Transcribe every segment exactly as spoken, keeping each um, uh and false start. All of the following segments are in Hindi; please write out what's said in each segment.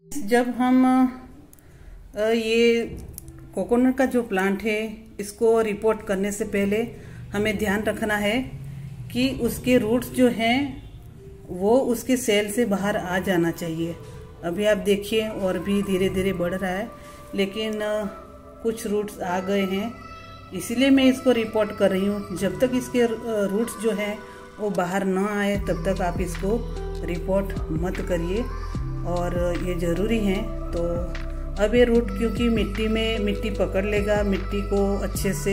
जब हम ये कोकोनट का जो प्लांट है इसको रिपोर्ट करने से पहले हमें ध्यान रखना है कि उसके रूट्स जो हैं वो उसके सेल से बाहर आ जाना चाहिए। अभी आप देखिए और भी धीरे धीरे बढ़ रहा है, लेकिन कुछ रूट्स आ गए हैं, इसीलिए मैं इसको रिपोर्ट कर रही हूँ। जब तक इसके रूट्स जो हैं वो बाहर ना आए तब तक आप इसको रिपोर्ट मत करिए, और ये ज़रूरी है। तो अब ये रूट क्योंकि मिट्टी में मिट्टी पकड़ लेगा, मिट्टी को अच्छे से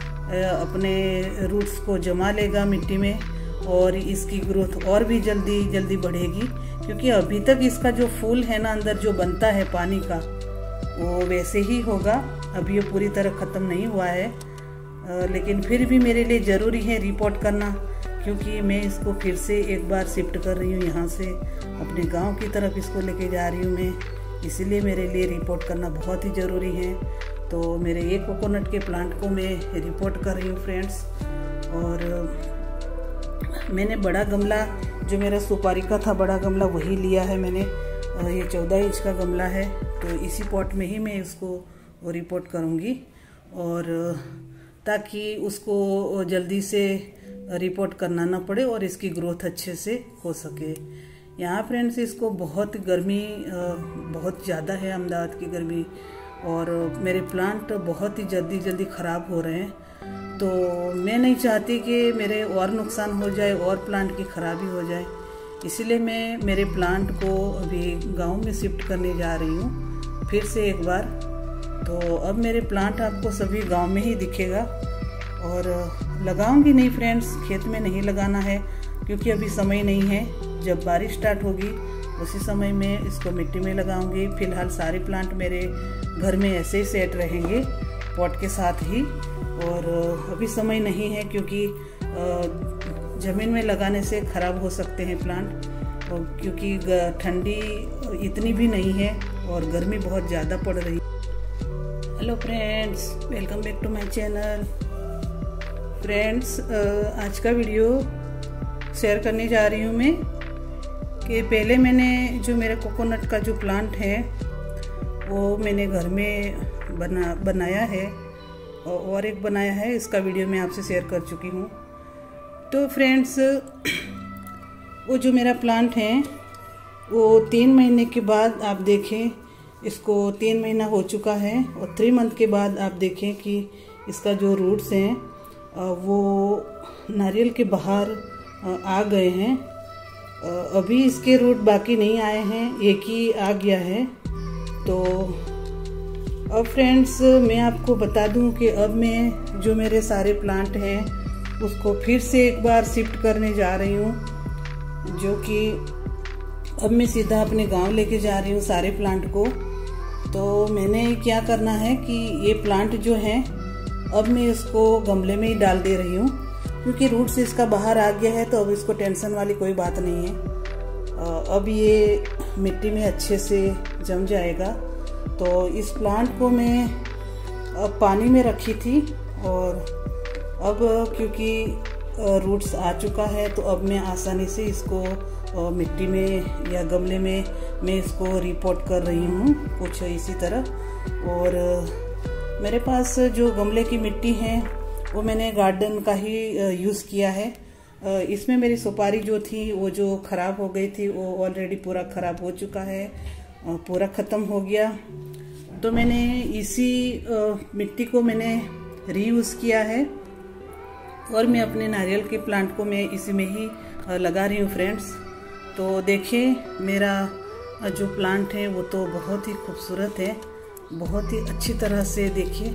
अपने रूट्स को जमा लेगा मिट्टी में, और इसकी ग्रोथ और भी जल्दी जल्दी बढ़ेगी। क्योंकि अभी तक इसका जो फूल है ना अंदर जो बनता है पानी का, वो वैसे ही होगा, अभी ये पूरी तरह ख़त्म नहीं हुआ है। लेकिन फिर भी मेरे लिए ज़रूरी है रिपोर्ट करना, क्योंकि मैं इसको फिर से एक बार शिफ्ट कर रही हूँ, यहाँ से अपने गांव की तरफ इसको लेके जा रही हूँ मैं, इसीलिए मेरे लिए रिपोर्ट करना बहुत ही ज़रूरी है। तो मेरे ये कोकोनट के प्लांट को मैं रिपोर्ट कर रही हूँ फ्रेंड्स। और मैंने बड़ा गमला, जो मेरा सुपारी का था बड़ा गमला, वही लिया है मैंने। ये चौदह इंच का गमला है, तो इसी पॉट में ही मैं इसको रिपोर्ट करूँगी, और ताकि उसको जल्दी से रिपोर्ट करना ना पड़े और इसकी ग्रोथ अच्छे से हो सके। यहाँ फ्रेंड्स इसको बहुत गर्मी बहुत ज़्यादा है, अहमदाबाद की गर्मी, और मेरे प्लांट बहुत ही जल्दी जल्दी ख़राब हो रहे हैं। तो मैं नहीं चाहती कि मेरे और नुकसान हो जाए और प्लांट की खराबी हो जाए, इसीलिए मैं मेरे प्लांट को अभी गांव में शिफ्ट करने जा रही हूँ फिर से एक बार। तो अब मेरे प्लांट आपको सभी गांव में ही दिखेगा, और लगाऊंगी नहीं फ्रेंड्स, खेत में नहीं लगाना है क्योंकि अभी समय नहीं है। जब बारिश स्टार्ट होगी उसी समय में इसको मिट्टी में लगाऊंगी। फिलहाल सारे प्लांट मेरे घर में ऐसे ही सेट रहेंगे पॉट के साथ ही, और अभी समय नहीं है क्योंकि ज़मीन में लगाने से ख़राब हो सकते हैं प्लांट, क्योंकि ठंडी इतनी भी नहीं है और गर्मी बहुत ज़्यादा पड़ रही है। Hello friends, welcome back to my channel. Friends, आज का वीडियो शेयर करने जा रही हूँ मैं कि पहले मैंने जो मेरा कोकोनट का जो प्लांट है वो मैंने घर में बना बनाया है, और एक बनाया है, इसका वीडियो मैं आपसे शेयर कर चुकी हूँ। तो फ्रेंड्स, वो जो मेरा प्लांट है वो तीन महीने के बाद आप देखें, इसको तीन महीना हो चुका है, और थ्री मंथ के बाद आप देखें कि इसका जो रूट्स हैं वो नारियल के बाहर आ गए हैं। अभी इसके रूट बाकी नहीं आए हैं, एक ही आ गया है। तो अब फ्रेंड्स मैं आपको बता दूं कि अब मैं जो मेरे सारे प्लांट हैं उसको फिर से एक बार शिफ्ट करने जा रही हूँ, जो कि अब मैं सीधा अपने गांव लेके जा रही हूँ सारे प्लांट को। तो मैंने क्या करना है कि ये प्लांट जो है अब मैं इसको गमले में ही डाल दे रही हूँ, क्योंकि रूट से इसका बाहर आ गया है, तो अब इसको टेंशन वाली कोई बात नहीं है। अब ये मिट्टी में अच्छे से जम जाएगा। तो इस प्लांट को मैं अब पानी में रखी थी, और अब क्योंकि रूट्स आ चुका है तो अब मैं आसानी से इसको मिट्टी में या गमले में मैं इसको रिपोर्ट कर रही हूँ कुछ इसी तरह। और मेरे पास जो गमले की मिट्टी है वो मैंने गार्डन का ही यूज़ किया है। इसमें मेरी सुपारी जो थी वो जो ख़राब हो गई थी वो ऑलरेडी पूरा ख़राब हो चुका है, पूरा ख़त्म हो गया। तो मैंने इसी मिट्टी को मैंने रीयूज़ किया है, और मैं अपने नारियल के प्लांट को मैं इसी में ही लगा रही हूँ फ्रेंड्स। तो देखिए मेरा जो प्लांट है वो तो बहुत ही खूबसूरत है, बहुत ही अच्छी तरह से देखिए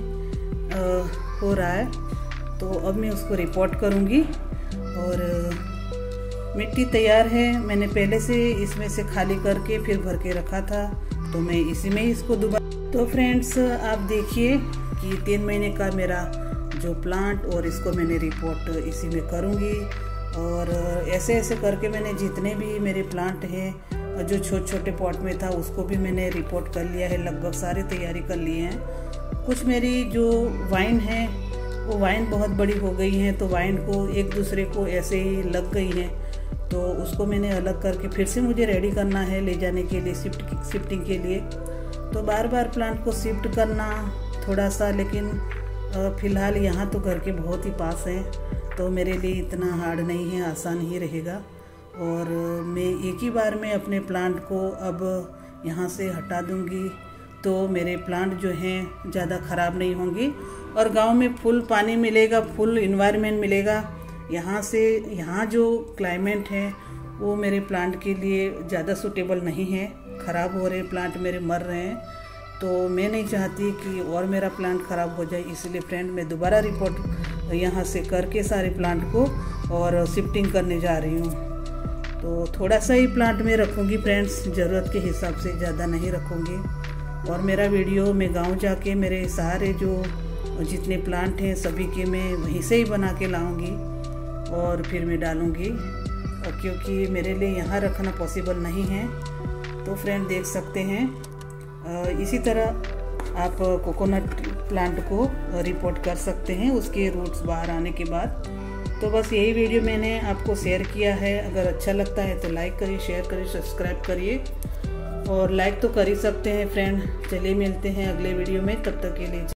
हो रहा है। तो अब मैं उसको रिपोर्ट करूँगी, और मिट्टी तैयार है, मैंने पहले से इसमें से खाली करके फिर भर के रखा था, तो मैं इसी में ही इसको दोबारा। तो फ्रेंड्स आप देखिए कि तीन महीने का मेरा जो प्लांट, और इसको मैंने रिपोर्ट इसी में करूँगी। और ऐसे ऐसे करके मैंने जितने भी मेरे प्लांट हैं जो छोटे छोटे पॉट में था उसको भी मैंने रिपोर्ट कर लिया है, लगभग सारी तैयारी कर लिए हैं। कुछ मेरी जो वाइन है वो वाइन बहुत बड़ी हो गई हैं, तो वाइन को एक दूसरे को ऐसे ही लग गई हैं, तो उसको मैंने अलग करके फिर से मुझे रेडी करना है ले जाने के लिए, शिफ्ट शिफ्टिंग के लिए। तो बार बार प्लांट को शिफ्ट करना थोड़ा सा, लेकिन फ़िलहाल यहाँ तो घर के बहुत ही पास है, तो मेरे लिए इतना हार्ड नहीं है, आसान ही रहेगा। और मैं एक ही बार में अपने प्लांट को अब यहाँ से हटा दूँगी, तो मेरे प्लांट जो हैं ज़्यादा ख़राब नहीं होंगी और गांव में फुल पानी मिलेगा, फुल इन्वायरमेंट मिलेगा। यहाँ से यहाँ जो क्लाइमेट है वो मेरे प्लांट के लिए ज़्यादा सूटेबल नहीं है, ख़राब हो रहे प्लांट मेरे, मर रहे हैं। तो मैं नहीं चाहती कि और मेरा प्लांट ख़राब हो जाए, इसलिए फ्रेंड मैं दोबारा रिपोर्ट यहाँ से करके सारे प्लांट को और शिफ्टिंग करने जा रही हूँ। तो थोड़ा सा ही प्लांट में रखूँगी फ्रेंड्स, ज़रूरत के हिसाब से, ज़्यादा नहीं रखूँगी। और मेरा वीडियो मैं गांव जाके मेरे सारे जो जितने प्लांट हैं सभी के मैं वहीं से ही बना के लाऊंगी और फिर मैं डालूंगी, क्योंकि मेरे लिए यहाँ रखना पॉसिबल नहीं है। तो फ्रेंड देख सकते हैं, इसी तरह आप कोकोनट प्लांट को रिपोर्ट कर सकते हैं उसके रूट्स बाहर आने के बाद। तो बस यही वीडियो मैंने आपको शेयर किया है। अगर अच्छा लगता है तो लाइक करिए, शेयर करिए, सब्सक्राइब करिए, और लाइक तो कर ही सकते हैं फ्रेंड। चलिए मिलते हैं अगले वीडियो में, तब तक के लिए।